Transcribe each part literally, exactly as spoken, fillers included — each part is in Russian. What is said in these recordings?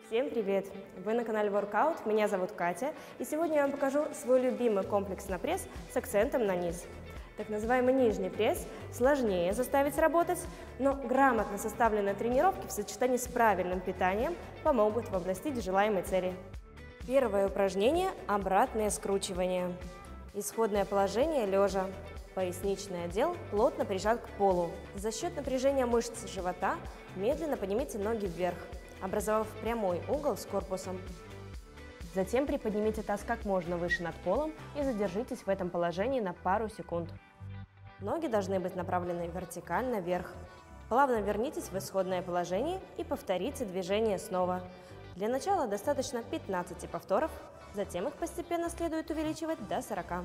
Всем привет! Вы на канале Workout, меня зовут Катя, и сегодня я вам покажу свой любимый комплекс на пресс с акцентом на низ. Так называемый нижний пресс сложнее заставить работать, но грамотно составленные тренировки в сочетании с правильным питанием помогут вам достичь желаемой цели. Первое упражнение – обратное скручивание. Исходное положение лежа. Поясничный отдел плотно прижат к полу. За счет напряжения мышц живота медленно поднимите ноги вверх, образовав прямой угол с корпусом. Затем приподнимите таз как можно выше над полом и задержитесь в этом положении на пару секунд. Ноги должны быть направлены вертикально вверх. Плавно вернитесь в исходное положение и повторите движение снова. Для начала достаточно пятнадцати повторов, затем их постепенно следует увеличивать до сорока.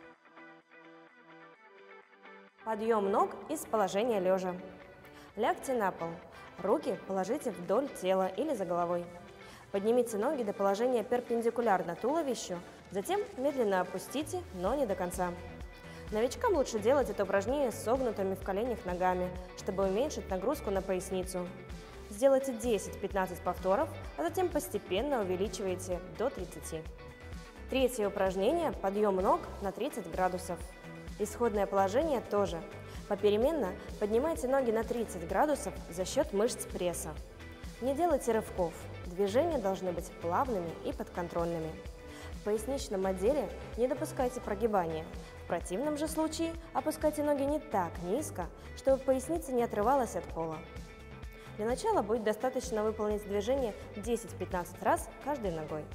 Подъем ног из положения лежа. Лягте на пол. Руки положите вдоль тела или за головой. Поднимите ноги до положения перпендикулярно туловищу, затем медленно опустите, но не до конца. Новичкам лучше делать это упражнение с согнутыми в коленях ногами, чтобы уменьшить нагрузку на поясницу. Сделайте десять-пятнадцать повторов, а затем постепенно увеличивайте до тридцати. Третье упражнение – подъем ног на тридцать градусов. Исходное положение тоже. Попеременно поднимайте ноги на тридцать градусов за счет мышц пресса. Не делайте рывков, движения должны быть плавными и подконтрольными. В поясничном отделе не допускайте прогибания. В противном же случае опускайте ноги не так низко, чтобы поясница не отрывалась от пола. Для начала будет достаточно выполнить движение десять-пятнадцать раз каждой ногой.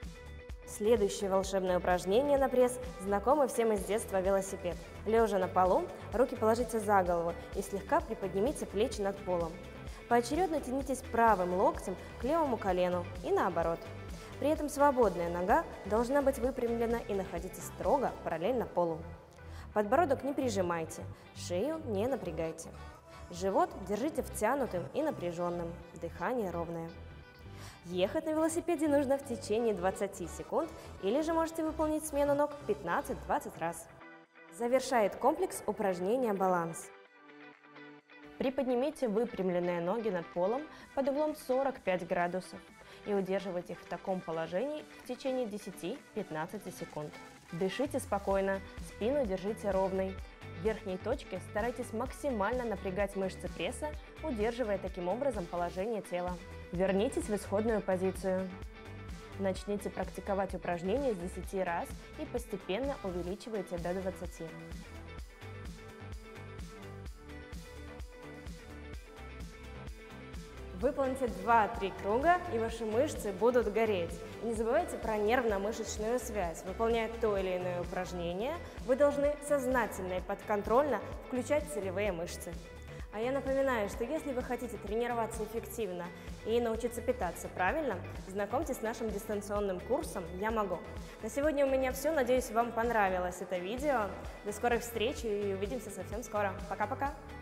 Следующее волшебное упражнение на пресс знакомо всем из детства велосипед. Лежа на полу, руки положите за голову и слегка приподнимите плечи над полом. Поочередно тянитесь правым локтем к левому колену и наоборот. При этом свободная нога должна быть выпрямлена и находиться строго параллельно полу. Подбородок не прижимайте, шею не напрягайте. Живот держите втянутым и напряженным, дыхание ровное. Ехать на велосипеде нужно в течение двадцати секунд, или же можете выполнить смену ног пятнадцать-двадцать раз. Завершает комплекс упражнения баланс. Приподнимите выпрямленные ноги над полом под углом сорок пять градусов и удерживайте их в таком положении в течение десяти-пятнадцати секунд. Дышите спокойно, спину держите ровной. В верхней точке старайтесь максимально напрягать мышцы пресса, удерживая таким образом положение тела. Вернитесь в исходную позицию. Начните практиковать упражнения с десяти раз и постепенно увеличивайте до двадцати. Выполните два-три круга, и ваши мышцы будут гореть. И не забывайте про нервно-мышечную связь. Выполняя то или иное упражнение, вы должны сознательно и подконтрольно включать целевые мышцы. А я напоминаю, что если вы хотите тренироваться эффективно и научиться питаться правильно, знакомьтесь с нашим дистанционным курсом «Я могу». На сегодня у меня все. Надеюсь, вам понравилось это видео. До скорых встреч и увидимся совсем скоро. Пока-пока!